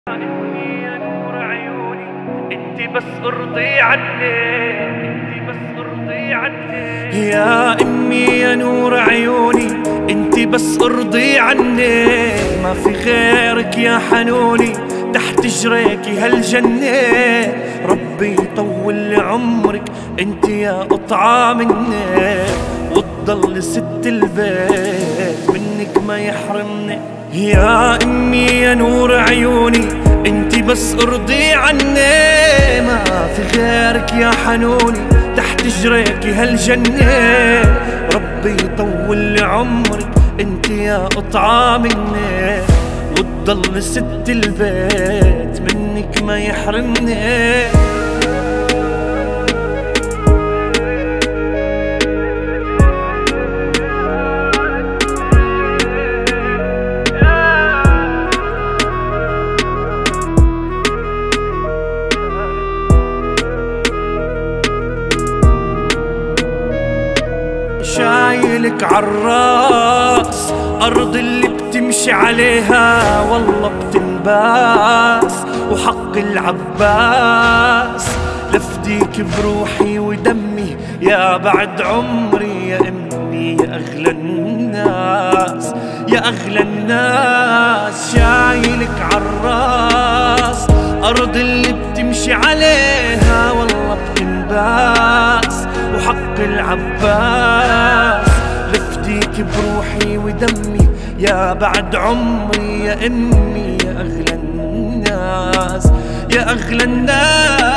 امي يا نور عيوني، انت بس ارضي عني، انت بس ارضي عني. يا امي يا نور عيوني، انت بس ارضي عني. ما في غيرك يا حنوني، تحت جريكي هالجنة. ربي يطول عمرك، انت يا قطعة مني، وتضل ست البيت منك ما يحرمني. يا امي يا نور عيوني، انت بس ارضي عني. ما في غيرك يا حنوني، تحت جريكي هالجنة. ربي يطول عمرك، انت يا قطعة مني، وتضل ست البيت منك ما يحرمني. شايلك عالراس، أرض اللي بتمشي عليها والله بتنباس، وحق العباس لفديك بروحي ودمي يا بعد عمري. يا أمي يا أغلى الناس، يا أغلى الناس. شايلك عالراس، أرض اللي بتمشي عليها والله بتنباس، وحق العباس لفديك بروحي ودمي يا بعد عمري. يا أمي يا أغلى الناس، يا أغلى الناس.